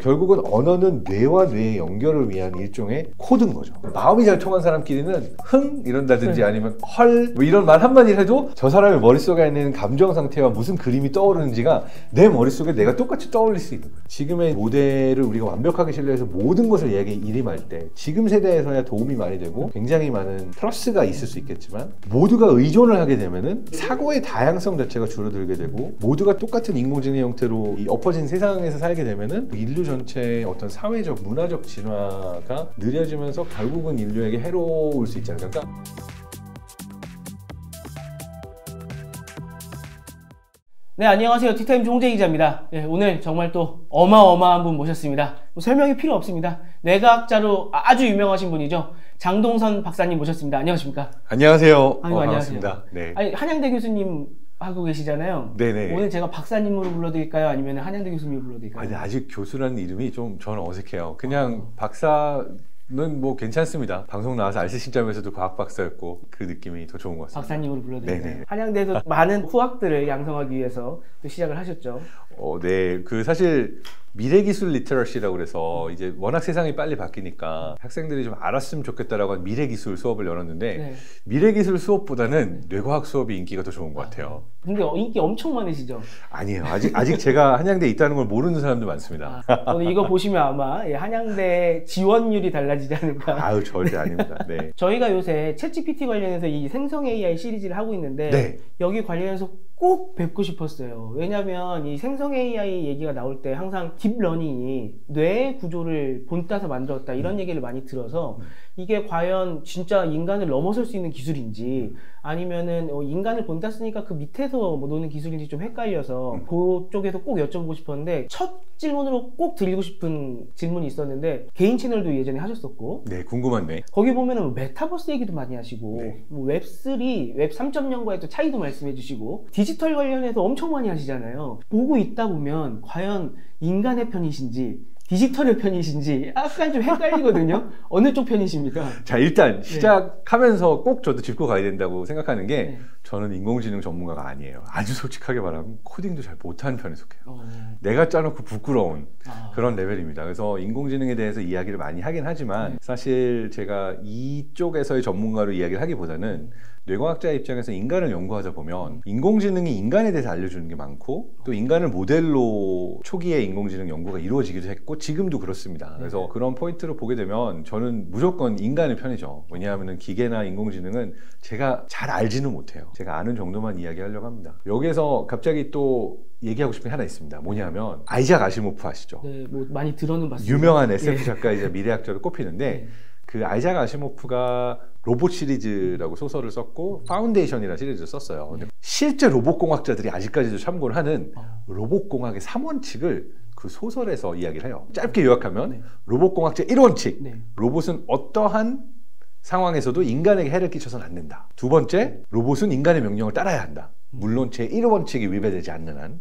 결국은 언어는 뇌와 뇌의 연결을 위한 일종의 코드인 거죠. 마음이 잘 통한 사람끼리는 흥 이런다든지 아니면 헐 뭐 이런 말 한마디를 해도 저 사람의 머릿속에 있는 감정 상태와 무슨 그림이 떠오르는지가 내 머릿속에 내가 똑같이 떠올릴 수 있는 거예요. 지금의 모델을 우리가 완벽하게 신뢰해서 모든 것을 일임할 때 지금 세대에서야 도움이 많이 되고 굉장히 많은 플러스가 있을 수 있겠지만 모두가 의존을 하게 되면은 사고의 다양성 자체가 줄어들게 되고 모두가 똑같은 인공지능 형태로 이 엎어진 세상에서 살게 되면은 인류 전체의 어떤 사회적 문화적 진화가 느려지면서 결국은 인류에게 해로울 수 있지 않을까? 네, 안녕하세요. 티타임 종재 기자입니다. 네, 오늘 정말 또 어마어마한 분 모셨습니다. 뭐 설명이 필요 없습니다. 뇌과학자로 아주 유명하신 분이죠. 장동선 박사님 모셨습니다. 안녕하십니까? 안녕하세요. 반갑습니다. 반갑습니다. 네. 아니, 한양대 교수님 하고 계시잖아요. 네네. 오늘 제가 박사님으로 불러드릴까요? 아니면 한양대 교수님으로 불러드릴까요? 아니, 아직 교수라는 이름이 좀 저는 어색해요. 그냥 박사는 뭐 괜찮습니다. 방송 나와서 알쓸 신점에서도 과학 박사였고 그 느낌이 더 좋은 것 같습니다. 박사님으로 불러드릴까요? 네네. 한양대에도 많은 후학들을 양성하기 위해서 또 시작을 하셨죠. 네. 사실 미래기술 리터러시라고 그래서 이제 워낙 세상이 빨리 바뀌니까 학생들이 좀 알았으면 좋겠다라고 한 미래기술 수업을 열었는데 네. 미래기술 수업보다는 뇌과학 수업이 인기가 더 좋은 것 같아요. 근데 인기 엄청 많으시죠? 아니에요. 아직 제가 한양대에 있다는 걸 모르는 사람도 많습니다. 오늘 이거 보시면 아마 한양대 지원율이 달라지지 않을까. 아유, 절대 아닙니다. 네. 저희가 요새 챗GPT 관련해서 이 생성 AI 시리즈를 하고 있는데 네. 여기 관련해서 꼭 뵙고 싶었어요. 왜냐면 이 생성 AI 얘기가 나올 때 항상 딥러닝이 뇌의 구조를 본따서 만들었다 이런 얘기를 많이 들어서 이게 과연 진짜 인간을 넘어설 수 있는 기술인지 아니면은 인간을 본땄으니까 그 밑에서 뭐 노는 기술인지 좀 헷갈려서 그쪽에서 꼭 여쭤보고 싶었는데 첫 질문으로 꼭 드리고 싶은 질문이 있었는데 개인 채널도 예전에 하셨었고 네, 궁금한데. 거기 보면은 메타버스 얘기도 많이 하시고 네. 뭐 웹3, 웹 3.0과의 또 차이도 말씀해 주시고 디지털 관련해서 엄청 많이 하시잖아요. 보고 있다 보면 과연 인간의 편이신지 디지털의 편이신지 약간 좀 헷갈리거든요. 어느 쪽 편이십니까? 자, 일단 시작하면서 꼭 저도 짚고 가야 된다고 생각하는 게 저는 인공지능 전문가가 아니에요. 아주 솔직하게 말하면 코딩도 잘 못하는 편에 속해요. 내가 짜놓고 부끄러운 그런 레벨입니다. 그래서 인공지능에 대해서 이야기를 많이 하긴 하지만 사실 제가 이쪽에서의 전문가로 이야기를 하기보다는 뇌과학자의 입장에서 인간을 연구하다 보면 인공지능이 인간에 대해서 알려주는 게 많고 또 인간을 모델로 초기에 인공지능 연구가 이루어지기도 했고 지금도 그렇습니다. 그래서 그런 포인트로 보게 되면 저는 무조건 인간의 편이죠. 왜냐하면 기계나 인공지능은 제가 잘 알지는 못해요. 제가 아는 정도만 이야기하려고 합니다. 여기에서 갑자기 또 얘기하고 싶은 게 하나 있습니다. 뭐냐면 아이작 아시모프 아시죠? 네, 뭐 많이 들어는 봤습니다. 유명한 SF 작가이자 미래학자로 꼽히는데 그 아이작 아시모프가 로봇 시리즈라고 소설을 썼고 파운데이션이라는 시리즈를 썼어요. 근데 실제 로봇공학자들이 아직까지도 참고를 하는 로봇공학의 3원칙을 그 소설에서 이야기를 해요. 짧게 요약하면 로봇공학자 1원칙, 로봇은 어떠한 상황에서도 인간에게 해를 끼쳐서는 안 된다. 두 번째, 로봇은 인간의 명령을 따라야 한다. 물론 제 1원칙이 위배되지 않는 한.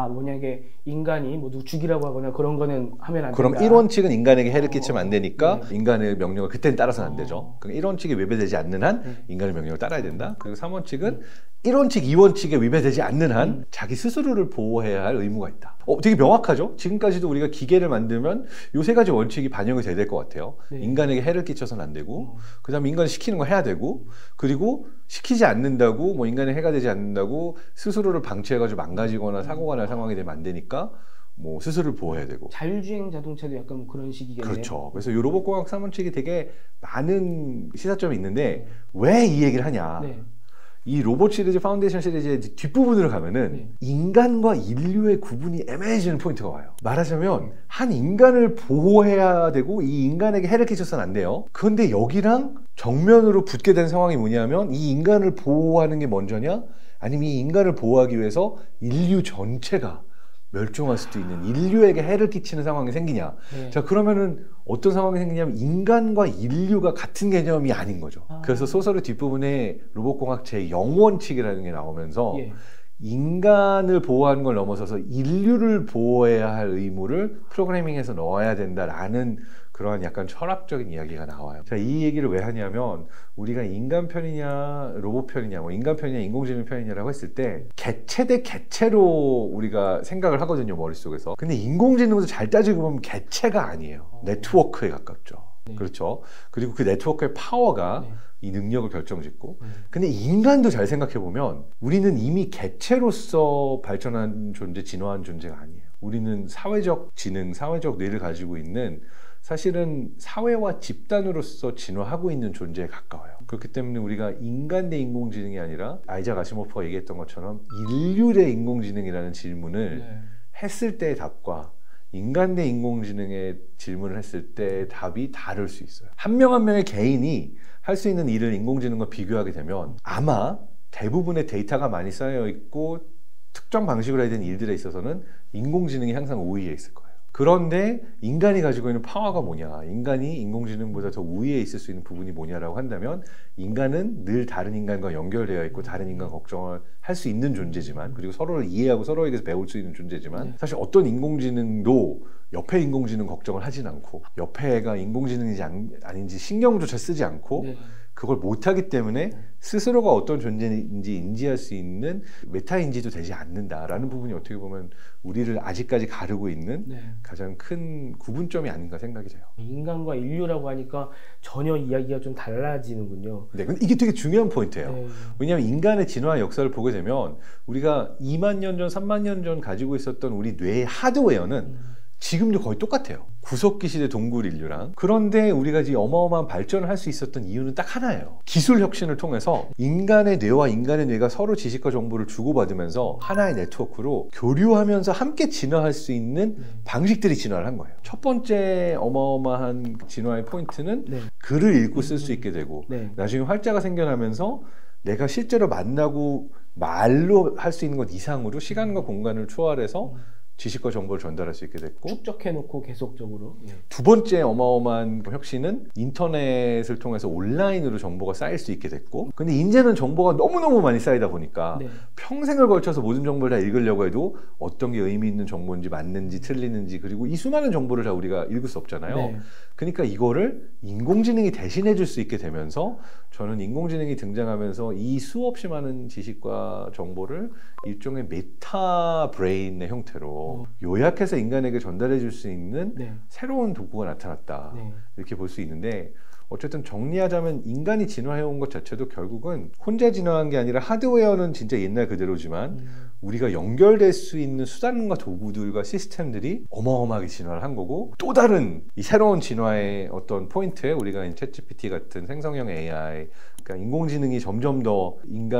만약에 인간이 뭐 누구 죽이라고 하거나 그런 거는 하면 안 된다. 그럼 1원칙은 인간에게 해를 끼치면 안 되니까 인간의 명령을 그때는 따라서는 안 되죠. 그럼 1원칙이 위배되지 않는 한 인간의 명령을 따라야 된다. 그리고 3원칙은 1원칙, 2원칙에 위배되지 않는 한 자기 스스로를 보호해야 할 의무가 있다. 되게 명확하죠? 지금까지도 우리가 기계를 만들면 요 세 가지 원칙이 반영이 돼야 될 것 같아요. 인간에게 해를 끼쳐서는 안 되고 그 다음에 인간이 시키는 거 해야 되고 그리고 시키지 않는다고 뭐 인간에 해가 되지 않는다고 스스로를 방치해가지고 망가지거나 사고가 날 상황이 되면 안 되니까 뭐 스스로를 보호해야 되고 자율주행 자동차도 약간 뭐 그런 식이겠네요. 그렇죠. 그래서 이 로봇공학 3원칙이 되게 많은 시사점이 있는데 왜 이 얘기를 하냐 이 로봇 시리즈, 파운데이션 시리즈의 뒷부분으로 가면은 인간과 인류의 구분이 애매해지는 포인트가 와요. 말하자면 한 인간을 보호해야 되고 이 인간에게 해를 끼쳐서는 안 돼요. 그런데 여기랑 정면으로 붙게 된 상황이 뭐냐면 이 인간을 보호하는 게 먼저냐 아니면 이 인간을 보호하기 위해서 인류 전체가 멸종할 수도 있는 인류에게 해를 끼치는 상황이 생기냐. 자, 그러면은 어떤 상황이 생기냐면 인간과 인류가 같은 개념이 아닌 거죠. 그래서 소설의 뒷부분에 로봇공학 제0원칙이라는 게 나오면서 인간을 보호하는 걸 넘어서서 인류를 보호해야 할 의무를 프로그래밍해서 넣어야 된다라는 그러한 약간 철학적인 이야기가 나와요. 자, 이 얘기를 왜 하냐면 우리가 인간 편이냐 로봇 편이냐 뭐 인간 편이냐 인공지능 편이냐라고 했을 때 개체 대 개체로 우리가 생각을 하거든요, 머릿속에서. 근데 인공지능도 잘 따지고 보면 개체가 아니에요. 네트워크에 가깝죠. 네. 그렇죠. 그리고 그 네트워크의 파워가 네. 이 능력을 결정짓고 근데 인간도 잘 생각해 보면 우리는 이미 개체로서 발전한 존재, 진화한 존재가 아니에요. 우리는 사회적 지능, 사회적 뇌를 가지고 있는 사실은 사회와 집단으로서 진화하고 있는 존재에 가까워요. 그렇기 때문에 우리가 인간 대 인공지능이 아니라 아이작 아시모프가 얘기했던 것처럼 인류 대 인공지능이라는 질문을 네. 했을 때의 답과 인간 대 인공지능의 질문을 했을 때의 답이 다를 수 있어요. 한 명 한 명의 개인이 할 수 있는 일을 인공지능과 비교하게 되면 아마 대부분의 데이터가 많이 쌓여 있고 특정 방식으로 해야 되는 일들에 있어서는 인공지능이 항상 우위에 있을 거예요. 그런데 인간이 가지고 있는 파워가 뭐냐, 인간이 인공지능보다 더 우위에 있을 수 있는 부분이 뭐냐라고 한다면 인간은 늘 다른 인간과 연결되어 있고 다른 인간 걱정을 할 수 있는 존재지만, 그리고 서로를 이해하고 서로에게서 배울 수 있는 존재지만, 사실 어떤 인공지능도 옆에 인공지능 걱정을 하진 않고 옆에 애가 인공지능인지 아닌지 신경조차 쓰지 않고 그걸 못하기 때문에 스스로가 어떤 존재인지 인지할 수 있는 메타인지도 되지 않는다라는 부분이 어떻게 보면 우리를 아직까지 가르고 있는 가장 큰 구분점이 아닌가 생각이 돼요. 인간과 인류라고 하니까 전혀 이야기가 좀 달라지는군요. 네, 근데 이게 되게 중요한 포인트예요. 왜냐하면 인간의 진화 역사를 보게 되면 우리가 2만 년 전, 3만 년 전 가지고 있었던 우리 뇌의 하드웨어는 지금도 거의 똑같아요. 구석기 시대 동굴 인류랑. 그런데 우리가 이제 어마어마한 발전을 할 수 있었던 이유는 딱 하나예요. 기술 혁신을 통해서 인간의 뇌와 인간의 뇌가 서로 지식과 정보를 주고받으면서 하나의 네트워크로 교류하면서 함께 진화할 수 있는 방식들이 진화를 한 거예요. 첫 번째 어마어마한 진화의 포인트는 글을 읽고 쓸 수 있게 되고 나중에 활자가 생겨나면서 내가 실제로 만나고 말로 할 수 있는 것 이상으로 시간과 공간을 초월해서 지식과 정보를 전달할 수 있게 됐고, 축적해놓고 계속적으로. 두 번째 어마어마한 혁신은 인터넷을 통해서 온라인으로 정보가 쌓일 수 있게 됐고, 근데 이제는 정보가 너무너무 많이 쌓이다 보니까 평생을 걸쳐서 모든 정보를 다 읽으려고 해도 어떤 게 의미 있는 정보인지 맞는지 틀리는지, 그리고 이 수많은 정보를 다 우리가 읽을 수 없잖아요. 그러니까 이거를 인공지능이 대신해 줄 수 있게 되면서 저는 인공지능이 등장하면서 이 수없이 많은 지식과 정보를 일종의 메타 브레인의 형태로 요약해서 인간에게 전달해 줄 수 있는 새로운 도구가 나타났다. 이렇게 볼 수 있는데, 어쨌든 정리하자면 인간이 진화해온 것 자체도 결국은 혼자 진화한 게 아니라 하드웨어는 진짜 옛날 그대로지만 우리가 연결될 수 있는 수단과 도구들과 시스템들이 어마어마하게 진화를 한 거고, 또 다른 이 새로운 진화의 어떤 포인트에 우리가 챗GPT 같은 생성형 AI, 그러니까 인공지능이 점점 더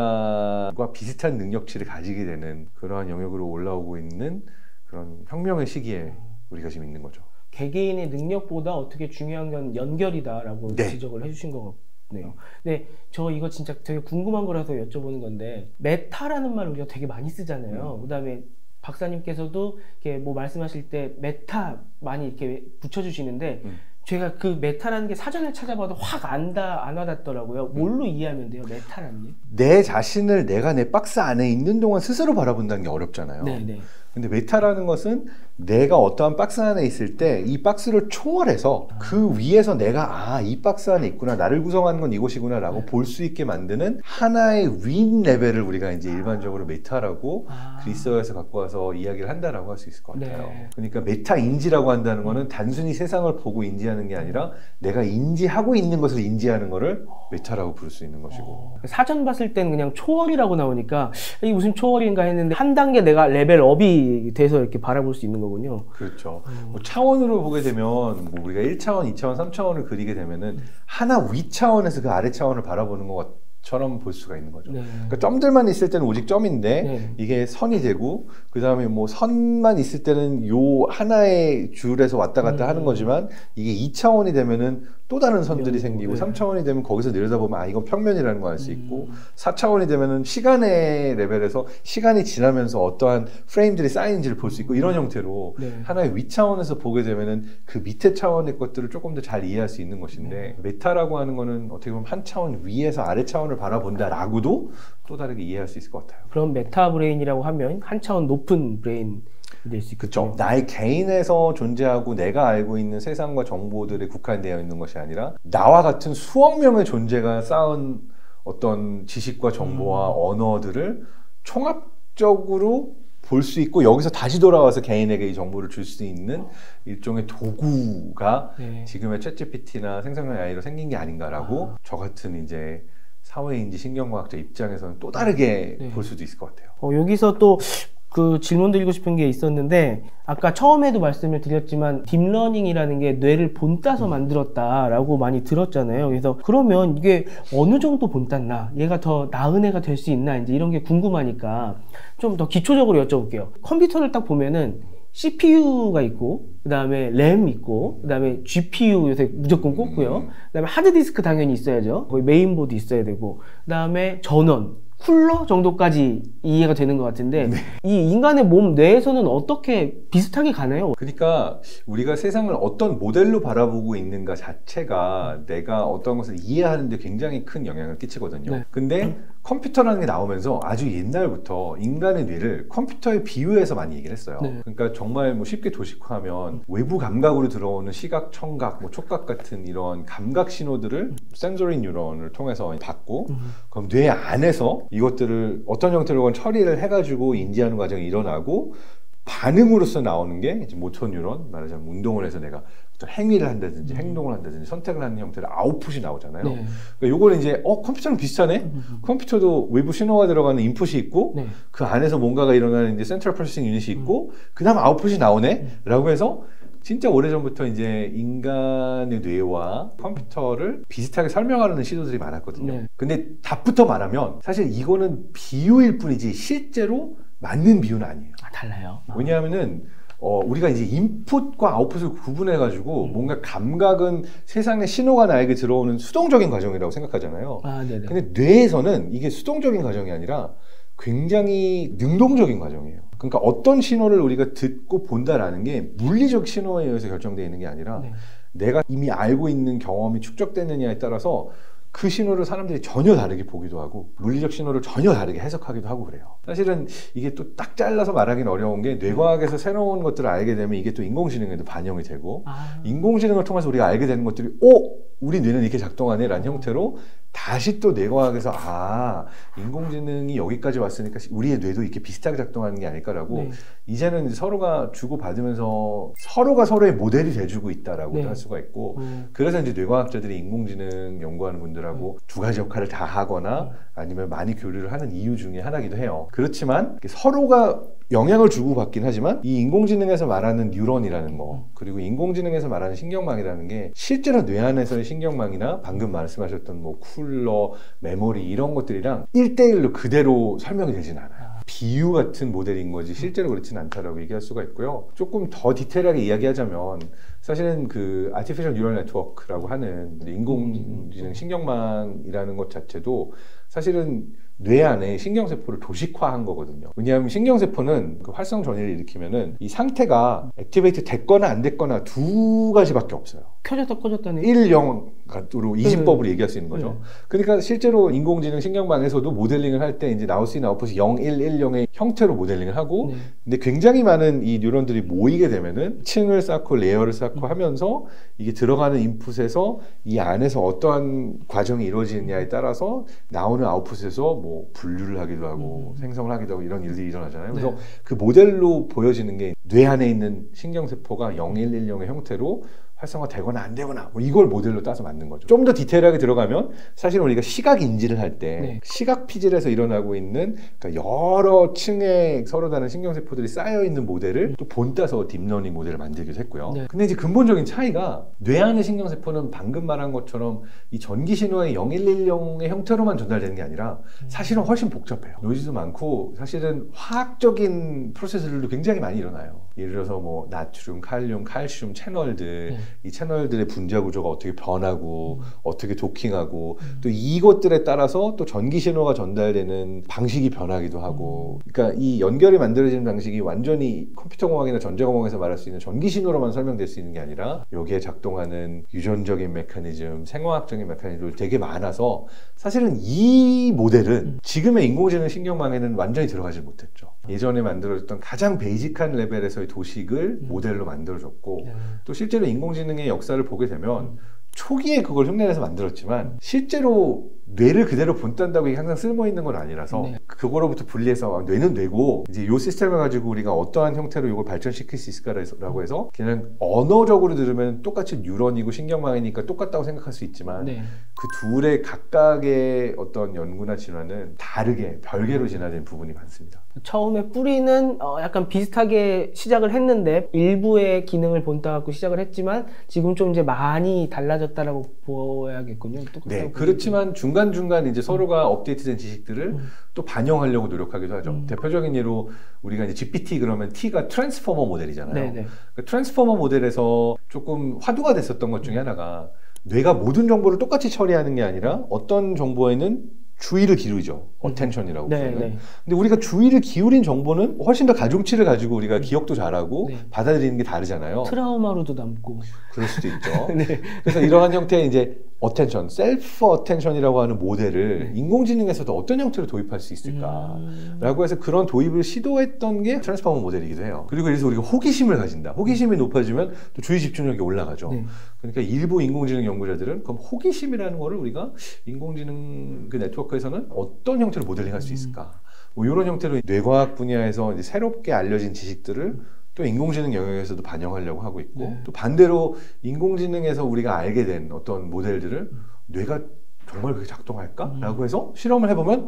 인간과 비슷한 능력치를 가지게 되는 그러한 영역으로 올라오고 있는 그런 혁명의 시기에 우리가 지금 있는 거죠. 개개인의 능력보다 어떻게 중요한 건 연결이다라고 지적을 해주신 것 같네요. 근데 저 이거 진짜 되게 궁금한 거라서 여쭤보는 건데, 메타라는 말 우리가 되게 많이 쓰잖아요. 그다음에 박사님께서도 이렇게 뭐 말씀하실 때 메타 많이 이렇게 붙여주시는데 제가 그 메타라는 게 사전을 찾아봐도 확 안 와닿더라고요. 뭘로 이해하면 돼요, 메타라는 게? 내 자신을 내가 내 박스 안에 있는 동안 스스로 바라본다는 게 어렵잖아요. 근데 메타라는 것은 내가 어떠한 박스 안에 있을 때 이 박스를 초월해서 그 위에서 내가 이 박스 안에 있구나, 나를 구성하는 건 이것이구나 라고 볼 수 있게 만드는 하나의 윈 레벨을 우리가 이제 일반적으로 메타라고 그리스어에서 갖고 와서 이야기를 한다라고 할 수 있을 것 같아요. 그러니까 메타 인지라고 한다는 거는 단순히 세상을 보고 인지하는 게 아니라 내가 인지하고 있는 것을 인지하는 거를 메타라고 부를 수 있는 것이고, 사전 봤을 때는 그냥 초월이라고 나오니까 이게 무슨 초월인가 했는데 한 단계 내가 레벨업이 돼서 이렇게 바라볼 수 있는 거군요. 그렇죠. 뭐 차원으로 보게 되면 뭐 우리가 1차원, 2차원, 3차원을 그리게 되면은 하나 위 차원에서 그 아래 차원을 바라보는 것처럼 볼 수가 있는 거죠. 그러니까 점들만 있을 때는 오직 점인데 이게 선이 되고, 그 다음에 뭐 선만 있을 때는 요 하나의 줄에서 왔다 갔다 하는 거지만, 이게 2차원이 되면은 또 다른 선들이 생기고 3차원이 되면 거기서 내려다보면 이건 평면이라는 거 알 수 있고, 4차원이 되면은 시간의 레벨에서 시간이 지나면서 어떠한 프레임들이 쌓이는지를 볼 수 있고, 이런 형태로 하나의 위차원에서 보게 되면은 그 밑에 차원의 것들을 조금 더 잘 이해할 수 있는 것인데, 메타라고 하는 거는 어떻게 보면 한 차원 위에서 아래 차원을 바라본다라고도 또 다르게 이해할 수 있을 것 같아요. 그럼 메타 브레인이라고 하면 한 차원 높은 브레인, 그렇죠. 나의 개인에서 존재하고 내가 알고 있는 세상과 정보들에 국한되어 있는 것이 아니라 나와 같은 수억 명의 존재가 쌓은 어떤 지식과 정보와 언어들을 총합적으로 볼 수 있고 여기서 다시 돌아와서 개인에게 이 정보를 줄 수 있는 일종의 도구가 지금의 챗GPT나 생성형 AI로 생긴 게 아닌가라고 저 같은 이제 사회인지 신경과학자 입장에서는 또 다르게 볼 수도 있을 것 같아요. 여기서 또 그 질문 드리고 싶은 게 있었는데 아까 처음에도 말씀을 드렸지만 딥러닝이라는 게 뇌를 본따서 만들었다라고 많이 들었잖아요. 그래서 그러면 이게 어느 정도 본땄나? 얘가 더 나은 애가 될 수 있나? 이제 이런 게 궁금하니까 좀 더 기초적으로 여쭤볼게요. 컴퓨터를 딱 보면은 CPU가 있고 그 다음에 램 있고 그 다음에 GPU 요새 무조건 꽂고요. 그 다음에 하드디스크 당연히 있어야죠. 거의 메인보드 있어야 되고 그 다음에 전원 쿨러 정도까지 이해가 되는 것 같은데 이 인간의 몸 뇌에서는 어떻게 비슷하게 가나요? 그러니까 우리가 세상을 어떤 모델로 바라보고 있는가 자체가 내가 어떤 것을 이해하는 데 굉장히 큰 영향을 끼치거든요. 근데 컴퓨터라는 게 나오면서 아주 옛날부터 인간의 뇌를 컴퓨터에 비유해서 많이 얘기를 했어요. 그러니까 정말 뭐 쉽게 도식화하면 외부 감각으로 들어오는 시각, 청각, 뭐 촉각 같은 이런 감각 신호들을 센소리 뉴런을 통해서 받고 그럼 뇌 안에서 이것들을 어떤 형태로건 처리를 해가지고 인지하는 과정이 일어나고 반응으로서 나오는 게 이제 모터 뉴런, 말하자면 운동을 해서 내가 어떤 행위를 한다든지 행동을 한다든지 선택을 하는 형태로 아웃풋이 나오잖아요. 그러니까 요거는 이제 라이브러랑 비슷하네? 컴퓨터도 외부 신호가 들어가는 인풋이 있고 그 안에서 뭔가가 일어나는 이제 센트럴 프로세싱 유닛이 있고 그 다음 아웃풋이 나오네? 라고 해서 진짜 오래전부터 이제 인간의 뇌와 컴퓨터를 비슷하게 설명하려는 시도들이 많았거든요. 근데 답부터 말하면 사실 이거는 비유일 뿐이지 실제로 맞는 비유는 아니에요. 달라요. 왜냐하면은 우리가 이제 인풋과 아웃풋을 구분해가지고 뭔가 감각은 세상의 신호가 나에게 들어오는 수동적인 과정이라고 생각하잖아요. 근데 뇌에서는 이게 수동적인 과정이 아니라 굉장히 능동적인 과정이에요. 그러니까 어떤 신호를 우리가 듣고 본다라는 게 물리적 신호에 의해서 결정되어 있는 게 아니라 내가 이미 알고 있는 경험이 축적되느냐에 따라서 그 신호를 사람들이 전혀 다르게 보기도 하고 물리적 신호를 전혀 다르게 해석하기도 하고 그래요. 사실은 이게 또 딱 잘라서 말하기는 어려운 게 뇌과학에서 새로운 것들을 알게 되면 이게 또 인공지능에도 반영이 되고 인공지능을 통해서 우리가 알게 되는 것들이 우리 뇌는 이렇게 작동하네 라는 형태로 다시 또 뇌과학에서 인공지능이 여기까지 왔으니까 우리의 뇌도 이렇게 비슷하게 작동하는 게 아닐까라고 이제는 서로가 주고받으면서 서로가 서로의 모델이 돼주고 있다라고도 할 수가 있고 그래서 이제 뇌과학자들이 인공지능 연구하는 분들하고 두 가지 역할을 다 하거나 아니면 많이 교류를 하는 이유 중에 하나이기도 해요. 그렇지만 서로가 영향을 주고받긴 하지만 이 인공지능에서 말하는 뉴런이라는 거 그리고 인공지능에서 말하는 신경망이라는 게 실제로 뇌 안에서의 신경망이나 방금 말씀하셨던 뭐 쿨러, 메모리 이런 것들이랑 1대1로 그대로 설명이 되진 않아요. 비유 같은 모델인 거지 실제로 그렇진 않다라고 얘기할 수가 있고요. 조금 더 디테일하게 이야기하자면 사실은 그 아티피셜 뉴럴 네트워크라고 하는 인공지능 신경망이라는 것 자체도 사실은 뇌 안에 신경세포를 도식화한 거거든요. 왜냐하면 신경세포는 그 활성 전이를 일으키면은 이 상태가 액티베이트 됐거나 안 됐거나 두 가지밖에 없어요. 켜졌다 꺼졌다는 1, 0으로 이진법으로 얘기할 수 있는 거죠. 그러니까 실제로 인공지능 신경망에서도 모델링을 할 때 이제 나올 수 있는 아웃풋이 0, 1, 1, 0의 형태로 모델링을 하고 근데 굉장히 많은 이 뉴런들이 모이게 되면은 층을 쌓고 레이어를 쌓고 하면서 이게 들어가는 인풋에서 이 안에서 어떠한 과정이 이루어지느냐에 따라서 나오는 아웃풋에서 뭐 분류를 하기도 하고 생성을 하기도 하고 이런 일들이 일어나잖아요. 그래서 그 모델로 보여지는 게 뇌 안에 있는 신경세포가 0, 1, 1, 0의 형태로 활성화되거나 안 되거나 뭐 이걸 모델로 따서 만든 거죠. 좀 더 디테일하게 들어가면 사실 우리가 시각 인지를 할 때 시각 피질에서 일어나고 있는 그러니까 여러 층의 서로 다른 신경세포들이 쌓여 있는 모델을 또 본따서 딥러닝 모델을 만들기도 했고요. 근데 이제 근본적인 차이가 뇌 안의 신경세포는 방금 말한 것처럼 이 전기 신호의 0110의 형태로만 전달되는 게 아니라 사실은 훨씬 복잡해요. 노이즈도 많고 사실은 화학적인 프로세스들도 굉장히 많이 일어나요. 예를 들어서 뭐 나트륨, 칼륨, 칼슘 채널들 이 채널들의 분자 구조가 어떻게 변하고 어떻게 도킹하고 또 이것들에 따라서 또 전기 신호가 전달되는 방식이 변하기도 하고 그러니까 이 연결이 만들어지는 방식이 완전히 컴퓨터공학이나 전자공학에서 말할 수 있는 전기 신호로만 설명될 수 있는 게 아니라 여기에 작동하는 유전적인 메커니즘, 생화학적인 메커니즘들 되게 많아서 사실은 이 모델은 지금의 인공지능 신경망에는 완전히 들어가지 못했죠. 예전에 만들어졌던 가장 베이직한 레벨에서의 도식을 모델로 만들어줬고 또 실제로 인공지능의 역사를 보게 되면 초기에 그걸 흉내내서 만들었지만 실제로 뇌를 그대로 본딴다고 이게 항상 쓸모 있는 건 아니라서 그거로부터 분리해서 뇌는 뇌고 이제 이 시스템을 가지고 우리가 어떠한 형태로 이걸 발전시킬 수 있을까라고 해서 그냥 언어적으로 들으면 똑같이 뉴런이고 신경망이니까 똑같다고 생각할 수 있지만 그 둘의 각각의 어떤 연구나 진화는 다르게 별개로 진화된 부분이 많습니다. 처음에 뿌리는 약간 비슷하게 시작을 했는데 일부의 기능을 본따갖고 시작을 했지만 지금 좀 이제 많이 달라졌다라고 보여야겠군요. 네, 그렇지만 중간중간 이제 서로가 업데이트된 지식들을 또 반영하려고 노력하기도 하죠. 대표적인 예로 우리가 이제 GPT 그러면 T가 트랜스포머 모델이잖아요. 그 트랜스포머 모델에서 조금 화두가 됐었던 것 중에 하나가 뇌가 모든 정보를 똑같이 처리하는 게 아니라 어떤 정보에는 주의를 기울이죠. attention이라고 부르는. 근데 우리가 주의를 기울인 정보는 훨씬 더 가중치를 가지고 우리가 기억도 잘하고 받아들이는 게 다르잖아요. 트라우마로도 남고. 그럴 수도 있죠. 그래서 이러한 형태의 이제 attention, self attention이라고 하는 모델을 인공지능에서도 어떤 형태로 도입할 수 있을까라고 해서 그런 도입을 시도했던 게 트랜스포머 모델이기도 해요. 그리고 그래서 우리가 호기심을 가진다. 호기심이 높아지면 또 주의 집중력이 올라가죠. 그러니까 일부 인공지능 연구자들은 그럼 호기심이라는 거를 우리가 인공지능 그 네트워크에서는 어떤 형태로 모델링할 수 있을까? 뭐 이런 형태로 뇌과학 분야에서 이제 새롭게 알려진 지식들을 또 인공지능 영역에서도 반영하려고 하고 있고 또 반대로 인공지능에서 우리가 알게 된 어떤 모델들을 뇌가 정말 그렇게 작동할까? 라고 해서 실험을 해보면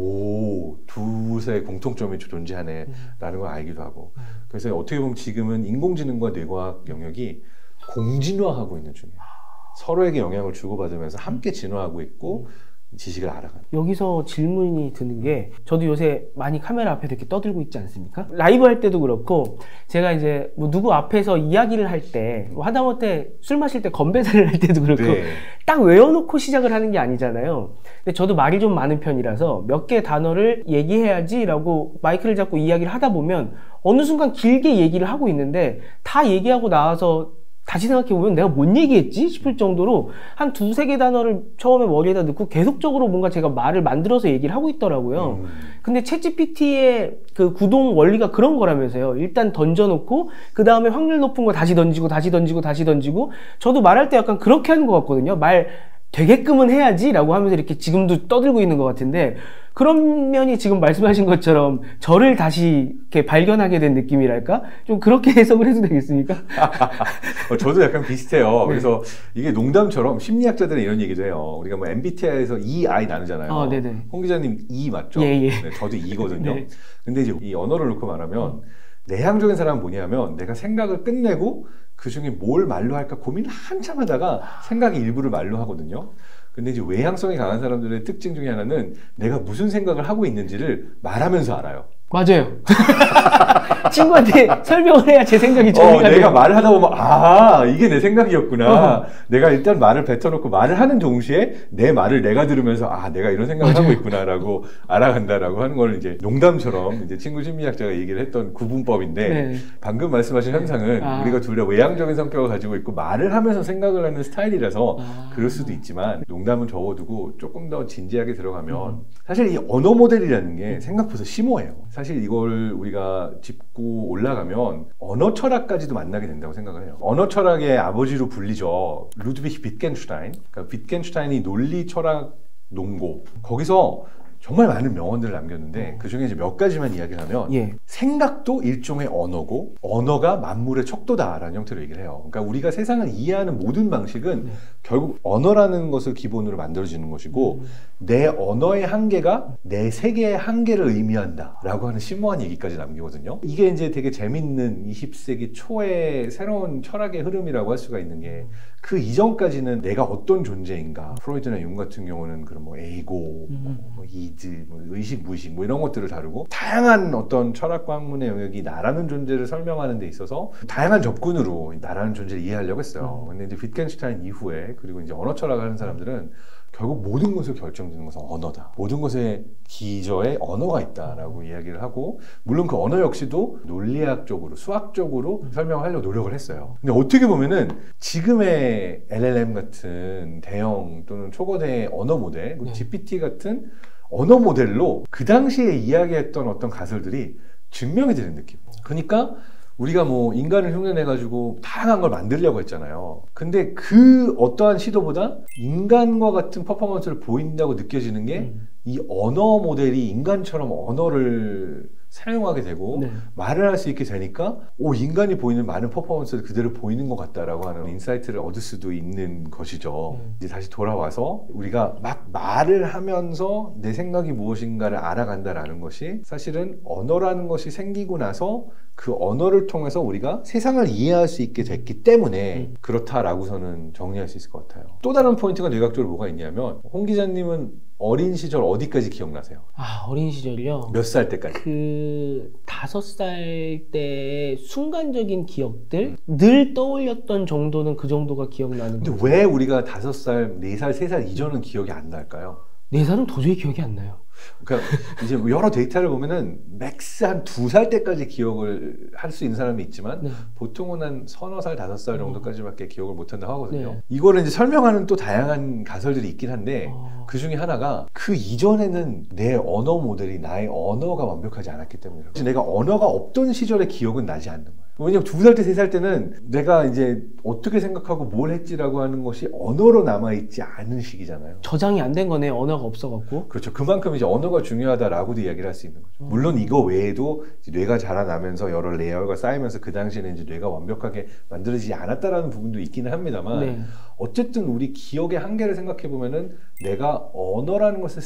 오, 두세 공통점이 존재하네 라는 걸 알기도 하고 그래서 어떻게 보면 지금은 인공지능과 뇌과학 영역이 공진화하고 있는 중이에요. 서로에게 영향을 주고받으면서 함께 진화하고 있고 지식을 알아가는. 여기서 질문이 드는 게 저도 요새 많이 카메라 앞에서 이렇게 떠들고 있지 않습니까? 라이브 할 때도 그렇고 제가 이제 뭐 누구 앞에서 이야기를 할 때 하다못해 술 마실 때 건배사를 할 때도 그렇고 딱 외워놓고 시작을 하는 게 아니잖아요. 근데 저도 말이 좀 많은 편이라서 몇 개 단어를 얘기해야지 라고 마이크를 잡고 이야기를 하다 보면 어느 순간 길게 얘기를 하고 있는데 다 얘기하고 나와서 다시 생각해보면 내가 뭔 얘기했지? 싶을 정도로 한 두세 개 단어를 처음에 머리에다 넣고 계속적으로 뭔가 제가 말을 만들어서 얘기를 하고 있더라고요. 근데 챗GPT의 그 구동 원리가 그런 거라면서요. 일단 던져놓고 그 다음에 확률 높은 거 다시 던지고 다시 던지고 다시 던지고 저도 말할 때 약간 그렇게 하는 것 같거든요. 말 되게끔은 해야지 라고 하면서 이렇게 지금도 떠들고 있는 것 같은데 그런 면이 지금 말씀하신 것처럼 저를 다시 이렇게 발견하게 된 느낌이랄까? 좀 그렇게 해석을 해도 되겠습니까? 저도 약간 비슷해요. 그래서 이게 농담처럼 심리학자들은 이런 얘기도 해요. 우리가 뭐 MBTI에서 E, I 나누잖아요. 홍 기자님 E 맞죠? 네, 저도 E거든요. 근데 이제 이 언어를 놓고 말하면 내향적인 사람은 뭐냐면 내가 생각을 끝내고 그 중에 뭘 말로 할까 고민을 한참 하다가 생각의 일부를 말로 하거든요. 근데 이제 외향성이 강한 사람들의 특징 중에 하나는 내가 무슨 생각을 하고 있는지를 말하면서 알아요. 맞아요. 친구한테 설명을 해야 제 생각이 정리가 돼요. 내가 말을 하다 보면 아 이게 내 생각이었구나. 내가 일단 말을 뱉어놓고 말을 하는 동시에 내 말을 내가 들으면서 아 내가 이런 생각을 하고 있구나라고 알아간다라고 하는 걸 이제 농담처럼 이제 친구 심리학자가 얘기를 했던 구분법인데 방금 말씀하신 현상은 우리가 둘 다 외향적인 성격을 가지고 있고 말을 하면서 생각을 하는 스타일이라서 그럴 수도 있지만 농담은 접어두고 조금 더 진지하게 들어가면 사실 이 언어 모델이라는 게 생각보다 심오해요. 사실 이걸 우리가 짚고 올라가면 언어 철학까지도 만나게 된다고 생각을 해요. 언어 철학의 아버지로 불리죠. 루드비히 비트겐슈타인. 그러니까 비트겐슈타인이 논리 철학 논고. 거기서 정말 많은 명언들을 남겼는데 그 중에 이제 몇 가지만 이야기를 하면 생각도 일종의 언어고 언어가 만물의 척도다라는 형태로 얘기를 해요. 그러니까 우리가 세상을 이해하는 모든 방식은 결국 언어라는 것을 기본으로 만들어지는 것이고 내 언어의 한계가 내 세계의 한계를 의미한다라고 하는 심오한 얘기까지 남기거든요. 이게 이제 되게 재밌는 20세기 초의 새로운 철학의 흐름이라고 할 수가 있는 게 그 이전까지는 내가 어떤 존재인가 프로이드나 융 같은 경우는 그런 뭐 에고, 뭐 이드, 뭐 의식, 무의식 뭐 이런 것들을 다루고 다양한 어떤 철학과 학문의 영역이 나라는 존재를 설명하는 데 있어서 다양한 접근으로 나라는 존재를 이해하려고 했어요. 근데 이제 비트겐슈타인 이후에 그리고 이제 언어 철학을 하는 사람들은 결국 모든 것을 결정짓는 것은 언어다. 모든 것의 기저에 언어가 있다라고 이야기를 하고 물론 그 언어 역시도 논리학적으로 수학적으로 설명하려고 노력을 했어요. 근데 어떻게 보면은 지금의 LLM 같은 대형 또는 초거대 언어 모델 GPT 같은 언어 모델로 그 당시에 이야기했던 어떤 가설들이 증명이 되는 느낌. 그러니까 우리가 뭐 인간을 흉내내가지고 다양한 걸 만들려고 했잖아요. 근데 그 어떠한 시도보다 인간과 같은 퍼포먼스를 보인다고 느껴지는 게 이 언어 모델이 인간처럼 언어를 사용하게 되고 네. 말을 할 수 있게 되니까 인간이 보이는 많은 퍼포먼스를 그대로 보이는 것 같다라고 하는 인사이트를 얻을 수도 있는 것이죠. 이제 다시 돌아와서 우리가 막 말을 하면서 내 생각이 무엇인가를 알아간다라는 것이 사실은 언어라는 것이 생기고 나서 그 언어를 통해서 우리가 세상을 이해할 수 있게 됐기 때문에 그렇다라고서는 정리할 수 있을 것 같아요. 또 다른 포인트가 뇌각적으로 뭐가 있냐면 홍 기자님은 어린 시절 어디까지 기억나세요? 어린 시절이요? 몇 살 때까지? 5살 때 순간적인 기억들? 늘 떠올렸던 정도는 그 정도가 기억나는 근데 왜 우리가 5살, 4살, 3살 이전은 기억이 안 날까요? 4살은 도저히 기억이 안 나요. 그러니까 이제 여러 데이터를 보면은 맥스 한 2살 때까지 기억을 할 수 있는 사람이 있지만 네. 보통은 한 3살, 5살 정도까지밖에 기억을 못한다고 하거든요. 네. 이거를 이제 설명하는 또 다양한 가설들이 있긴 한데 그 중에 하나가 그 이전에는 내 언어 모델이 나의 언어가 완벽하지 않았기 때문이라고. 내가 언어가 없던 시절의 기억은 나지 않는 거예요. 왜냐면 2살 때, 3살 때는 내가 이제 어떻게 생각하고 뭘 했지라고 하는 것이 언어로 남아있지 않은 시기잖아요. 저장이 안 된 거네, 언어가 없어갖고. 그렇죠. 그만큼 이제 언어가 중요하다라고도 이야기를 할 수 있는 거죠. 물론 이거 외에도 이제 뇌가 자라나면서 여러 레이어가 쌓이면서 그 당시에는 이제 뇌가 완벽하게 만들어지지 않았다라는 부분도 있기는 합니다만 네. 어쨌든 우리 기억의 한계를 생각해 보면은 내가 언어라는 것을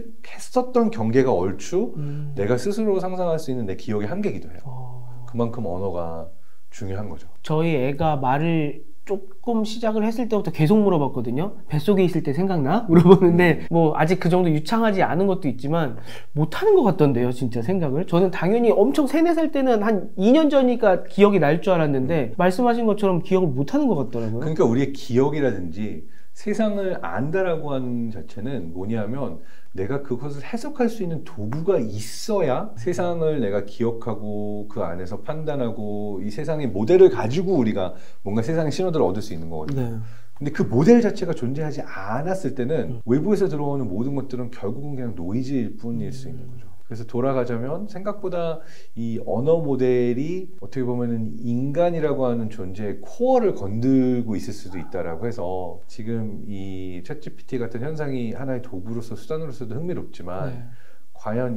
습득했었던 경계가 얼추 내가 스스로 상상할 수 있는 내 기억의 한계이기도 해요. 그만큼 언어가 중요한 거죠. 저희 애가 말을 조금 시작을 했을 때부터 계속 물어봤거든요. 뱃속에 있을 때 생각나? 물어보는데 뭐 아직 그 정도 유창하지 않은 것도 있지만 못하는 것 같던데요, 진짜 생각을. 저는 당연히 엄청 3, 4살 때는 한 2년 전이니까 기억이 날 줄 알았는데 말씀하신 것처럼 기억을 못하는 것 같더라고요. 그러니까 우리의 기억이라든지 세상을 안다라고 하는 자체는 뭐냐면 내가 그것을 해석할 수 있는 도구가 있어야 세상을 내가 기억하고 그 안에서 판단하고 이 세상의 모델을 가지고 우리가 뭔가 세상의 신호들을 얻을 수 있는 거거든요. 네. 근데 그 모델 자체가 존재하지 않았을 때는 외부에서 들어오는 모든 것들은 결국은 그냥 노이즈일 뿐일 수 있는 거죠. 그래서 돌아가자면 생각보다 이 언어 모델이 어떻게 보면은 인간이라고 하는 존재의 코어를 건들고 있을 수도 있다라고 해서 지금 이 챗GPT 같은 현상이 하나의 도구로서 수단으로서도 흥미롭지만 네. 과연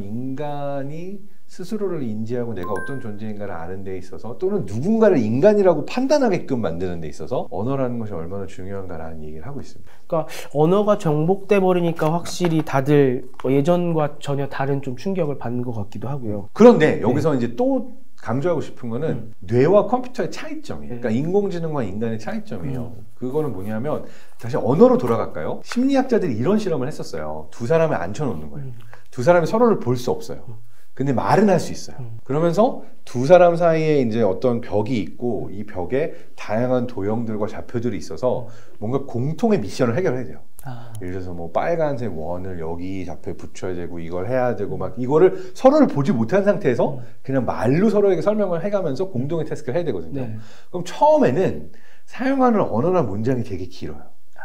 인간이 스스로를 인지하고 내가 어떤 존재인가를 아는 데 있어서 또는 누군가를 인간이라고 판단하게끔 만드는 데 있어서 언어라는 것이 얼마나 중요한가라는 얘기를 하고 있습니다. 그러니까 언어가 정복돼 버리니까 확실히 다들 예전과 전혀 다른 좀 충격을 받는 것 같기도 하고요. 그런데 여기서 네. 이제 또 강조하고 싶은 거는 뇌와 컴퓨터의 차이점이에요. 그러니까 인공지능과 인간의 차이점이에요. 그거는 뭐냐면 다시 언어로 돌아갈까요? 심리학자들이 이런 실험을 했었어요. 두 사람을 앉혀놓는 거예요. 두 사람이 서로를 볼 수 없어요. 근데 말은 할 수 있어요. 그러면서 두 사람 사이에 이제 어떤 벽이 있고 이 벽에 다양한 도형들과 좌표들이 있어서 뭔가 공통의 미션을 해결해야 돼요. 예를 들어서 뭐 빨간색 원을 여기 좌표에 붙여야 되고 이걸 해야 되고 막 이거를 서로를 보지 못한 상태에서 그냥 말로 서로에게 설명을 해가면서 공동의 태스크를 해야 되거든요. 네. 그럼 처음에는 사용하는 언어나 문장이 되게 길어요.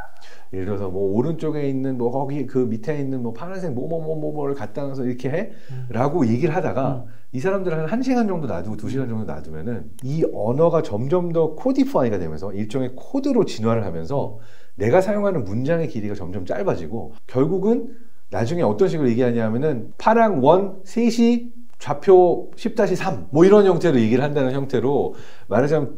예를 들어서 뭐 오른쪽에 있는 뭐 거기 그 밑에 있는 뭐 파란색 뭐를 갖다 놔서 이렇게 해 라고 얘기를 하다가 이 사람들은 한 1시간 정도 놔두고 2시간 정도 놔두면은 이 언어가 점점 더 코디파이가 되면서 일종의 코드로 진화를 하면서 내가 사용하는 문장의 길이가 점점 짧아지고 결국은 나중에 어떤 식으로 얘기하냐면은 파랑 원 셋이 좌표 10-3 뭐 이런 형태로 얘기를 한다는 형태로 말하자면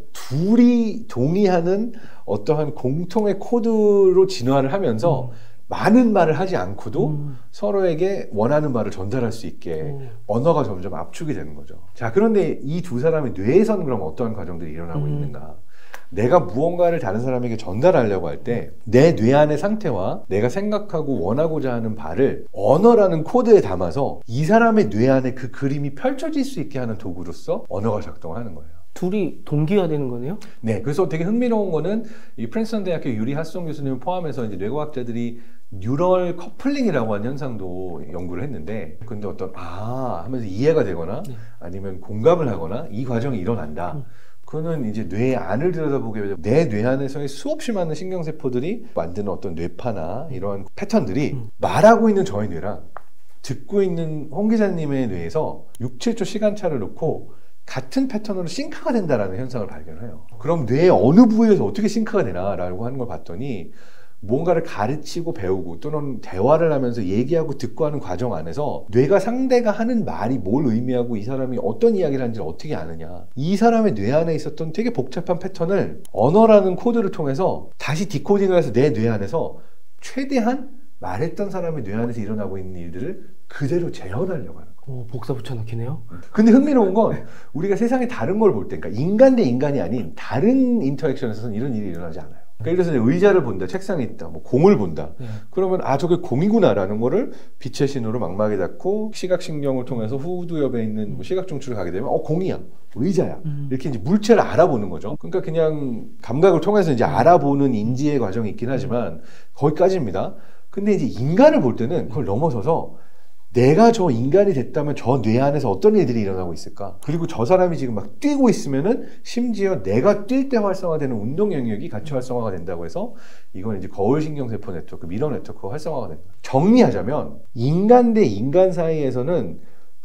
둘이 동의하는 어떠한 공통의 코드로 진화를 하면서 많은 말을 하지 않고도 서로에게 원하는 말을 전달할 수 있게 언어가 점점 압축이 되는 거죠. 자, 그런데 이 두 사람의 뇌에서는 그럼 어떠한 과정들이 일어나고 있는가? 내가 무언가를 다른 사람에게 전달하려고 할 때 내 뇌 안의 상태와 내가 생각하고 원하고자 하는 바를 언어라는 코드에 담아서 이 사람의 뇌 안에 그 그림이 펼쳐질 수 있게 하는 도구로서 언어가 작동하는 거예요. 둘이 동기화 되는 거네요? 네, 그래서 되게 흥미로운 거는 이 프린스턴 대학교 유리 하송 교수님을 포함해서 이제 뇌과학자들이 뉴럴 커플링이라고 하는 현상도 연구를 했는데, 근데 어떤 하면서 이해가 되거나 아니면 공감을 하거나 이 과정이 일어난다. 그거는 이제 뇌 안을 들여다보게 되면 내 뇌 안에서의 수없이 많은 신경세포들이 만드는 어떤 뇌파나 이러한 패턴들이 말하고 있는 저의 뇌랑 듣고 있는 홍 기자님의 뇌에서 6, 7초 시간차를 놓고 같은 패턴으로 싱크가 된다라는 현상을 발견해요. 그럼 뇌의 어느 부위에서 어떻게 싱크가 되나라고 하는 걸 봤더니 뭔가를 가르치고 배우고 또는 대화를 하면서 얘기하고 듣고 하는 과정 안에서 뇌가 상대가 하는 말이 뭘 의미하고 이 사람이 어떤 이야기를 하는지를 어떻게 아느냐, 이 사람의 뇌 안에 있었던 되게 복잡한 패턴을 언어라는 코드를 통해서 다시 디코딩을 해서 내 뇌 안에서 최대한 말했던 사람의 뇌 안에서 일어나고 있는 일들을 그대로 재현하려고 하는 거예요. 복사 붙여넣기네요. 근데 흥미로운 건 우리가 세상에 다른 걸 볼 때, 그러니까 인간 대 인간이 아닌 다른 인터랙션에서는 이런 일이 일어나지 않아요. 그러니까 예를 들어서 의자를 본다, 책상에 있다, 뭐 공을 본다. 그러면 아, 저게 공이구나라는 거를 빛의 신호로 망막에 닿고 시각신경을 통해서 후두엽에 있는 뭐 시각중추를 가게 되면 공이야, 의자야, 이렇게 이제 물체를 알아보는 거죠. 그러니까 그냥 감각을 통해서 이제 알아보는 인지의 과정이 있긴 하지만 거기까지입니다. 근데 이제 인간을 볼 때는 그걸 넘어서서 내가 저 인간이 됐다면 저 뇌 안에서 어떤 일들이 일어나고 있을까? 그리고 저 사람이 지금 막 뛰고 있으면은 심지어 내가 뛸 때 활성화되는 운동 영역이 같이 활성화가 된다고 해서 이건 이제 거울신경세포 네트워크, 미러 네트워크 활성화가 됩니다. 정리하자면 인간 대 인간 사이에서는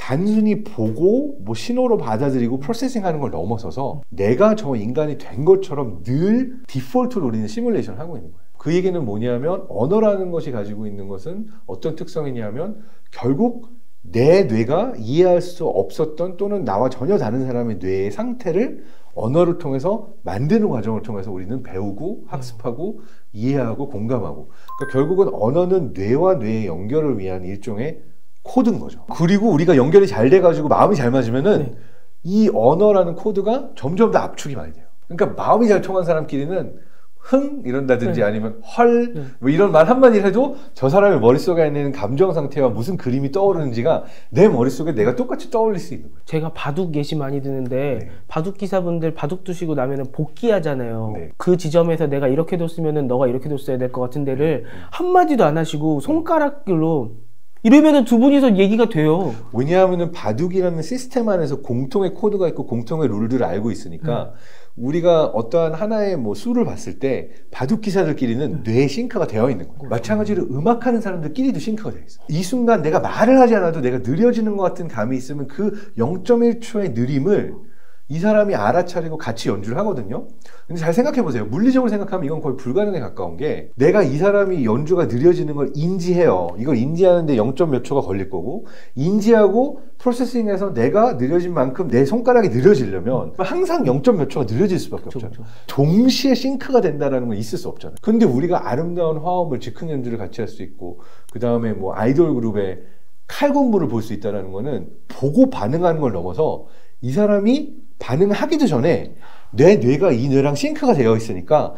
단순히 보고 뭐 신호로 받아들이고 프로세싱하는 걸 넘어서서 내가 저 인간이 된 것처럼 늘 디폴트로 우리는 시뮬레이션을 하고 있는 거예요. 그 얘기는 뭐냐면 언어라는 것이 가지고 있는 것은 어떤 특성이냐면 결국 내 뇌가 이해할 수 없었던 또는 나와 전혀 다른 사람의 뇌의 상태를 언어를 통해서 만드는 과정을 통해서 우리는 배우고 학습하고 이해하고 공감하고, 그러니까 결국은 언어는 뇌와 뇌의 연결을 위한 일종의 코드인 거죠. 그리고 우리가 연결이 잘 돼가지고 마음이 잘 맞으면은 이 언어라는 코드가 점점 더 압축이 많이 돼요. 그러니까 마음이 잘 통한 사람끼리는 흥 이런다든지 아니면 헐 뭐 이런 말 한마디를 해도 저 사람의 머릿속에 있는 감정 상태와 무슨 그림이 떠오르는지가 내 머릿속에 내가 똑같이 떠올릴 수 있는 거예요. 제가 바둑 예시 많이 드는데 바둑 기사분들 바둑 두시고 나면은 복귀하잖아요. 그 지점에서 내가 이렇게 뒀으면은 너가 이렇게 뒀어야 될 것 같은 데를 한마디도 안 하시고 손가락으로 이러면은 두 분이서 얘기가 돼요. 왜냐하면은 바둑이라는 시스템 안에서 공통의 코드가 있고 공통의 룰들을 알고 있으니까 우리가 어떠한 하나의 뭐 수를 봤을 때 바둑 기사들끼리는 뇌에 싱크가 되어 있는 거예요. 마찬가지로 음악하는 사람들끼리도 싱크가 되어 있어요. 이 순간 내가 말을 하지 않아도 내가 느려지는 것 같은 감이 있으면 그 0.1초의 느림을 이 사람이 알아차리고 같이 연주를 하거든요. 근데 잘 생각해 보세요. 물리적으로 생각하면 이건 거의 불가능에 가까운 게, 내가 이 사람이 연주가 느려지는 걸 인지해요. 이걸 인지하는데 0. 몇 초가 걸릴 거고, 인지하고 프로세싱해서 내가 느려진 만큼 내 손가락이 느려지려면 항상 0. 몇 초가 느려질 수밖에 없잖아요. 동시에 싱크가 된다는 건 있을 수 없잖아요. 근데 우리가 아름다운 화음을 즉흥 연주를 같이 할 수 있고, 그 다음에 뭐 아이돌 그룹의 칼군무를 볼 수 있다는 거는 보고 반응하는 걸 넘어서 이 사람이 반응하기도 전에 내 뇌가 이 뇌랑 싱크가 되어 있으니까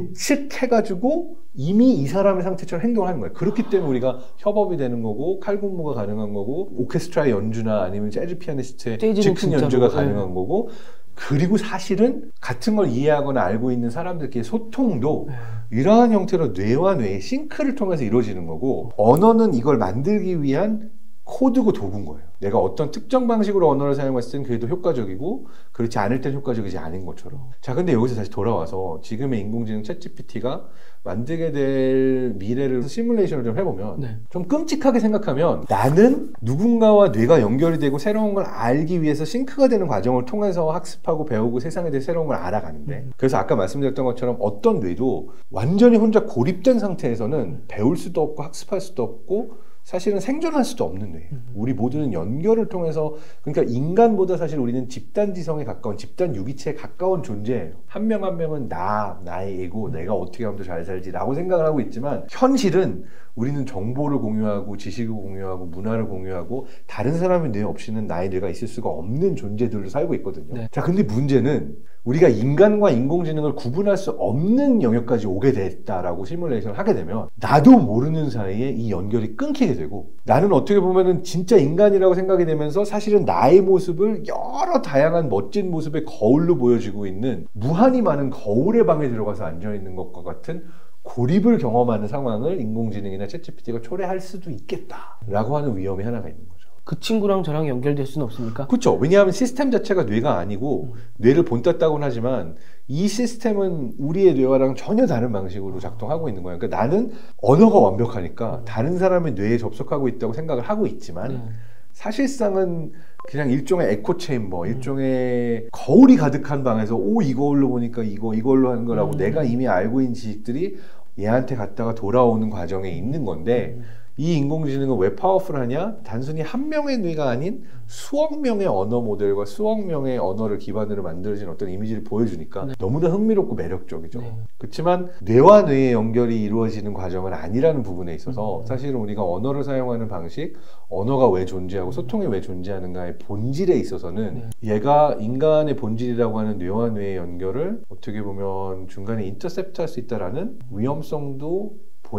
예측해가지고 이미 이 사람의 상태처럼 행동을 하는 거예요. 그렇기 때문에 우리가 협업이 되는 거고 칼군무가 가능한 거고 오케스트라의 연주나 아니면 재즈 피아니스트의 즉흥 연주가 가능한 거고, 그리고 사실은 같은 걸 이해하거나 알고 있는 사람들끼리 소통도 이러한 형태로 뇌와 뇌의 싱크를 통해서 이루어지는 거고, 언어는 이걸 만들기 위한 코드고 도구인 거예요. 내가 어떤 특정 방식으로 언어를 사용했을 땐 그래도 효과적이고 그렇지 않을 땐 효과적이지 않은 것처럼. 자, 근데 여기서 다시 돌아와서 지금의 인공지능 챗GPT가 만들게 될 미래를 시뮬레이션을 좀 해보면 좀 끔찍하게 생각하면, 나는 누군가와 뇌가 연결이 되고 새로운 걸 알기 위해서 싱크가 되는 과정을 통해서 학습하고 배우고 세상에 대해 새로운 걸 알아가는데, 그래서 아까 말씀드렸던 것처럼 어떤 뇌도 완전히 혼자 고립된 상태에서는 배울 수도 없고 학습할 수도 없고 사실은 생존할 수도 없는 뇌예요. 우리 모두는 연결을 통해서, 그러니까 인간보다 사실 우리는 집단지성에 가까운, 집단 유기체에 가까운 존재예요. 한 명 한 명은 나의 에고, 내가 어떻게 하면 더 잘 살지라고 생각을 하고 있지만, 현실은 우리는 정보를 공유하고 지식을 공유하고 문화를 공유하고 다른 사람의 뇌 없이는 나의 뇌가 있을 수가 없는 존재들로 살고 있거든요. 자, 근데 문제는 우리가 인간과 인공지능을 구분할 수 없는 영역까지 오게 됐다라고 시뮬레이션을 하게 되면 나도 모르는 사이에 이 연결이 끊기게 되고, 나는 어떻게 보면은 진짜 인간이라고 생각이 되면서 사실은 나의 모습을 여러 다양한 멋진 모습의 거울로 보여지고 있는 무한히 많은 거울의 방에 들어가서 앉아있는 것과 같은 고립을 경험하는 상황을 인공지능이나 챗GPT가 초래할 수도 있겠다라고 하는 위험이 하나가 있는 거죠. 그 친구랑 저랑 연결될 수는 없습니까? 그렇죠. 왜냐하면 시스템 자체가 뇌가 아니고 뇌를 본땄다고는 하지만 이 시스템은 우리의 뇌와랑 전혀 다른 방식으로 작동하고 있는 거예요. 그러니까 나는 언어가 완벽하니까 다른 사람의 뇌에 접속하고 있다고 생각을 하고 있지만 사실상은 그냥 일종의 에코 체인버, 일종의 거울이 가득한 방에서 이걸로 보니까 이걸로 하는 거라고 내가 이미 알고 있는 지식들이 얘한테 갔다가 돌아오는 과정에 있는 건데 이 인공지능은 왜 파워풀하냐? 단순히 한 명의 뇌가 아닌 수억 명의 언어 모델과 수억 명의 언어를 기반으로 만들어진 어떤 이미지를 보여주니까 너무나 흥미롭고 매력적이죠. 그렇지만 뇌와 뇌의 연결이 이루어지는 과정은 아니라는 부분에 있어서 사실은 우리가 언어를 사용하는 방식, 언어가 왜 존재하고 소통이 왜 존재하는가의 본질에 있어서는 얘가 인간의 본질이라고 하는 뇌와 뇌의 연결을 어떻게 보면 중간에 인터셉트할 수 있다라는 위험성도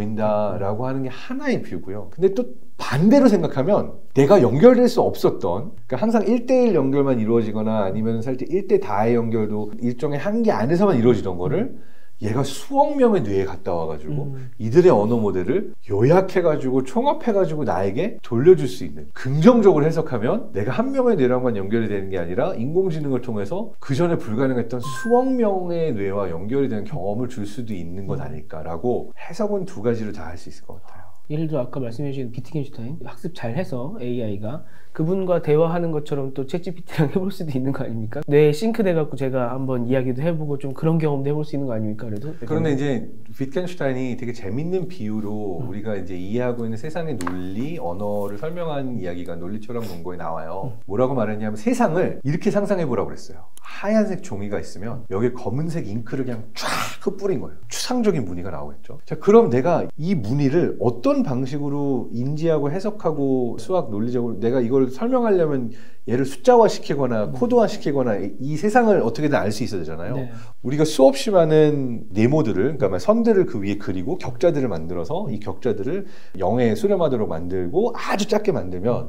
보인다라고 하는 게 하나의 뷰고요. 근데 또 반대로 생각하면 내가 연결될 수 없었던, 그러니까 항상 1대1 연결만 이루어지거나 아니면 살짝 1대 다의 연결도 일종의 한계 안에서만 이루어지던 거를 얘가 수억 명의 뇌에 갔다 와가지고 이들의 언어 모델을 요약해가지고 총합해가지고 나에게 돌려줄 수 있는, 긍정적으로 해석하면 내가 한 명의 뇌랑만 연결이 되는 게 아니라 인공지능을 통해서 그 전에 불가능했던 수억 명의 뇌와 연결이 되는 경험을 줄 수도 있는 것 아닐까라고 해석은 두 가지로 다 할 수 있을 것 같아요. 예를 들어 아까 말씀해 주신 비트겐슈타인 학습 잘 해서 AI가 그분과 대화하는 것처럼 또 챗GPT랑 해볼 수도 있는 거 아닙니까? 뇌에 싱크돼 갖고 제가 한번 이야기도 해보고 좀 그런 경험도 해볼 수 있는 거 아닙니까? 그래도 그런데 이제 비트겐슈타인이 되게 재밌는 비유로 우리가 이제 이해하고 있는 세상의 논리, 언어를 설명한 이야기가 논리철학 논거에 나와요. 뭐라고 말했냐면 세상을 이렇게 상상해 보라고 그랬어요. 하얀색 종이가 있으면 여기에 검은색 잉크를 그냥 쫙 흩뿌린 거예요. 추상적인 무늬가 나오겠죠. 자, 그럼 내가 이 무늬를 어떤 방식으로 인지하고 해석하고 수학 논리적으로 내가 이걸 설명하려면 얘를 숫자화 시키거나 코드화 시키거나 이 세상을 어떻게든 알 수 있어야 되잖아요. 네. 우리가 수없이 많은 네모들을, 그러니까 선들을 그 위에 그리고 격자들을 만들어서 이 격자들을 0에 수렴하도록 만들고 아주 작게 만들면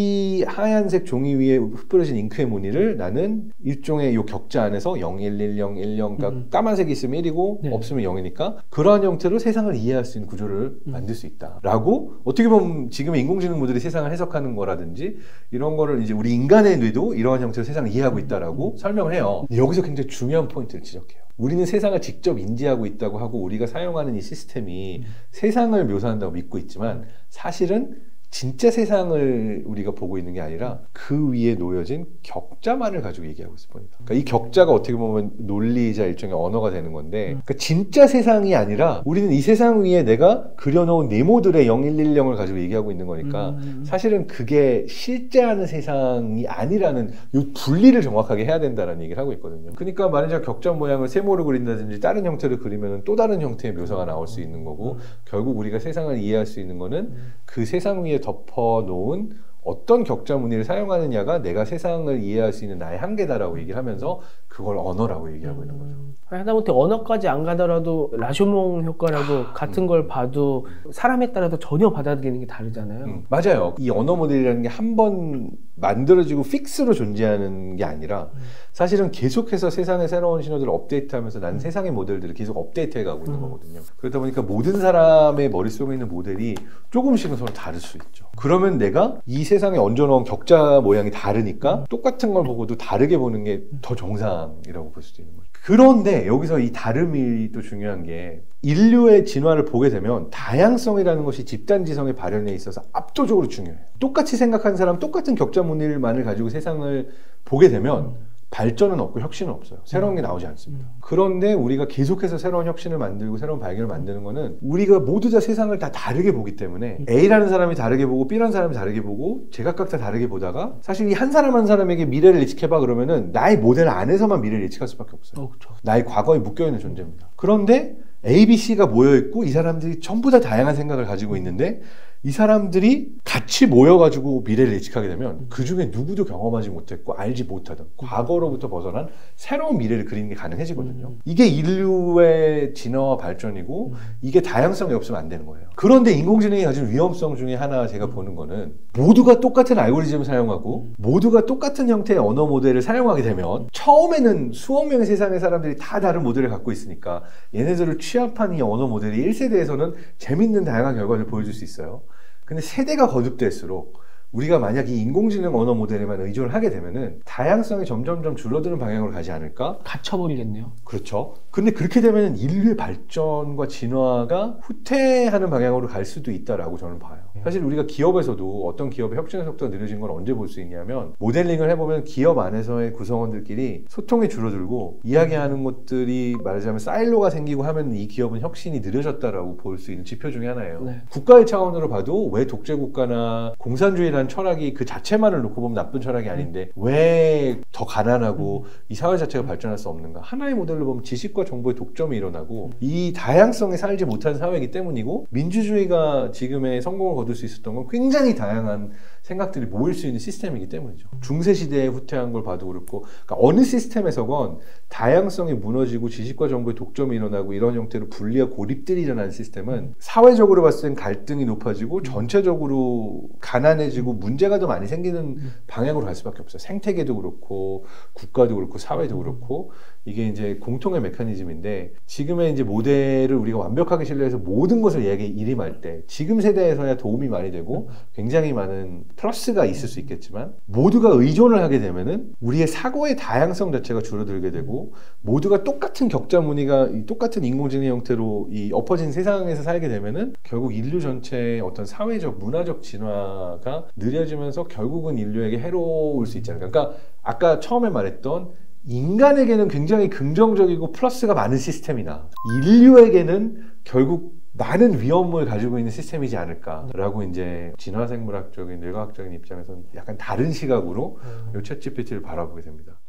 이 하얀색 종이 위에 흩뿌려진 잉크의 무늬를 나는 일종의 이 격자 안에서 0, 1, 1, 0, 1, 0, 그러니까 까만색이 있으면 1이고 네. 없으면 0이니까 그러한 형태로 세상을 이해할 수 있는 구조를 만들 수 있다 라고 어떻게 보면 지금의 인공지능 모델이 세상을 해석하는 거라든지 이런 거를 이제 우리 인간의 뇌도 이러한 형태로 세상을 이해하고 있다라고 설명을 해요. 여기서 굉장히 중요한 포인트를 지적해요. 우리는 세상을 직접 인지하고 있다고 하고 우리가 사용하는 이 시스템이 세상을 묘사한다고 믿고 있지만 사실은 진짜 세상을 우리가 보고 있는 게 아니라 그 위에 놓여진 격자만을 가지고 얘기하고 있을 뿐이다. 그러니까 이 격자가 어떻게 보면 논리이자 일종의 언어가 되는 건데 그러니까 진짜 세상이 아니라 우리는 이 세상 위에 내가 그려놓은 네모들의 0110을 가지고 얘기하고 있는 거니까 사실은 그게 실제하는 세상이 아니라는 이 분리를 정확하게 해야 된다는 얘기를 하고 있거든요. 그러니까 만약에 격자 모양을 세모로 그린다든지 다른 형태를 그리면 또 다른 형태의 묘사가 나올 수 있는 거고 결국 우리가 세상을 이해할 수 있는 거는 그 세상 위에 덮어놓은 어떤 격자 무늬를 사용하느냐가 내가 세상을 이해할 수 있는 나의 한계다라고 얘기를 하면서 그걸 언어라고 얘기하고 있는 거죠. 하다못해 언어까지 안 가더라도 라쇼몽 효과라고 같은 걸 봐도 사람에 따라서 전혀 받아들이는 게 다르잖아요. 맞아요. 이 언어 모델이라는 게 한 번 만들어지고 픽스로 존재하는 게 아니라 사실은 계속해서 세상의 새로운 신호들을 업데이트하면서 나는 세상의 모델들을 계속 업데이트해 가고 있는 거거든요. 그러다 보니까 모든 사람의 머릿속에 있는 모델이 조금씩은 서로 다를 수 있죠. 그러면 내가 이 세상에 얹어놓은 격자 모양이 다르니까 똑같은 걸 보고도 다르게 보는 게 더 정상이라고 볼 수도 있는 거죠. 그런데 여기서 이 다름이 또 중요한 게 인류의 진화를 보게 되면 다양성이라는 것이 집단지성의 발현에 있어서 압도적으로 중요해요. 똑같이 생각하는 사람, 똑같은 격자 무늬만을 가지고 세상을 보게 되면 발전은 없고 혁신은 없어요. 새로운 게 나오지 않습니다. 그런데 우리가 계속해서 새로운 혁신을 만들고 새로운 발견을 만드는 거는 우리가 모두 다 세상을 다 다르게 보기 때문에 A라는 사람이 다르게 보고 B라는 사람이 다르게 보고 제각각 다 다르게 보다가 사실 이 한 사람 한 사람에게 미래를 예측해봐 그러면은 나의 모델 안에서만 미래를 예측할 수밖에 없어요. 그렇죠. 나의 과거에 묶여있는 존재입니다. 그런데 A, B, C가 모여있고 이 사람들이 전부 다 다양한 생각을 가지고 있는데 이 사람들이 같이 모여가지고 미래를 예측하게 되면 그 중에 누구도 경험하지 못했고 알지 못하던 과거로부터 벗어난 새로운 미래를 그리는 게 가능해지거든요. 이게 인류의 진화와 발전이고 이게 다양성이 없으면 안 되는 거예요. 그런데 인공지능이 가진 위험성 중에 하나 제가 보는 거는 모두가 똑같은 알고리즘을 사용하고 모두가 똑같은 형태의 언어 모델을 사용하게 되면 처음에는 수억 명의 세상의 사람들이 다 다른 모델을 갖고 있으니까 얘네들을 취합한 이 언어 모델이 1세대에서는 재밌는 다양한 결과를 보여줄 수 있어요. 근데 세대가 거듭될수록 우리가 만약 이 인공지능 언어 모델에만 의존을 하게 되면은 다양성이 점점점 줄어드는 방향으로 가지 않을까? 갇혀버리겠네요. 그렇죠. 근데 그렇게 되면 인류의 발전과 진화가 후퇴하는 방향으로 갈 수도 있다라고 저는 봐요. 사실 우리가 기업에서도 어떤 기업의 혁신의 속도가 느려진 걸 언제 볼 수 있냐면 모델링을 해보면 기업 안에서의 구성원들끼리 소통이 줄어들고 이야기하는 것들이 말하자면 사일로가 생기고 하면 이 기업은 혁신이 느려졌다라고 볼 수 있는 지표 중에 하나예요. 네. 국가의 차원으로 봐도 왜 독재국가나 공산주의라는 철학이 그 자체만을 놓고 보면 나쁜 철학이 아닌데 왜 더 가난하고 이 사회 자체가 발전할 수 없는가? 하나의 모델로 보면 지식과 정보의 독점이 일어나고 이 다양성에 살지 못한 사회이기 때문이고 민주주의가 지금의 성공을 거둘 수 있었던 건 굉장히 다양한 생각들이 모일 수 있는 시스템이기 때문이죠. 중세시대에 후퇴한 걸 봐도 그렇고 그러니까 어느 시스템에서건 다양성이 무너지고 지식과 정보의 독점이 일어나고 이런 형태로 분리와 고립들이 일어나는 시스템은 사회적으로 봤을 땐 갈등이 높아지고 전체적으로 가난해지고 문제가 더 많이 생기는 방향으로 갈 수밖에 없어요. 생태계도 그렇고 국가도 그렇고 사회도 그렇고 이게 이제 공통의 메커니즘인데 지금의 이제 모델을 우리가 완벽하게 신뢰해서 모든 것을 일임할 때 지금 세대에서야 도움이 많이 되고 굉장히 많은 플러스가 있을 수 있겠지만 모두가 의존을 하게 되면은 우리의 사고의 다양성 자체가 줄어들게 되고 모두가 똑같은 격자 무늬가 똑같은 인공지능 형태로 이 엎어진 세상에서 살게 되면은 결국 인류 전체의 어떤 사회적 문화적 진화가 느려지면서 결국은 인류에게 해로울 수 있지 않을까. 그러니까 아까 처음에 말했던 인간에게는 굉장히 긍정적이고 플러스가 많은 시스템이나 인류에게는 결국 많은 위험을 가지고 있는 시스템이지 않을까라고 이제 진화생물학적인 뇌과학적인 입장에서는 약간 다른 시각으로 이 챗GPT를 바라보게 됩니다.